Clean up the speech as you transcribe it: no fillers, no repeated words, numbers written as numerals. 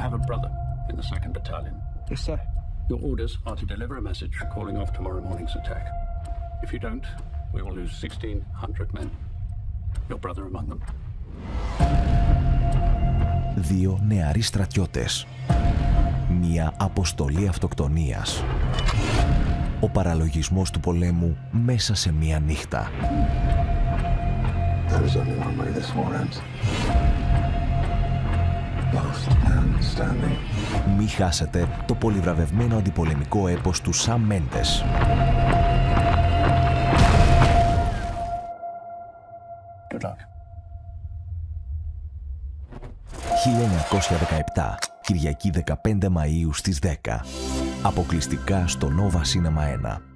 have a brother in the 2nd Battalion. Yes, sir. Your orders are to deliver a message calling off tomorrow morning's attack. If you don't, we will lose 1,600 men. Your brother among them. Δύο νεαροί στρατιώτες. Μια αποστολή αυτοκτονίας. Ο παραλογισμός του πολέμου μέσα σε μια νύχτα. Μη χάσετε το πολυβραβευμένο αντιπολεμικό έπος του Σαμ Μέντες. Good luck. 1917, Κυριακή 15 Μαΐου στις 10. Αποκλειστικά στο Nova Cinema 1.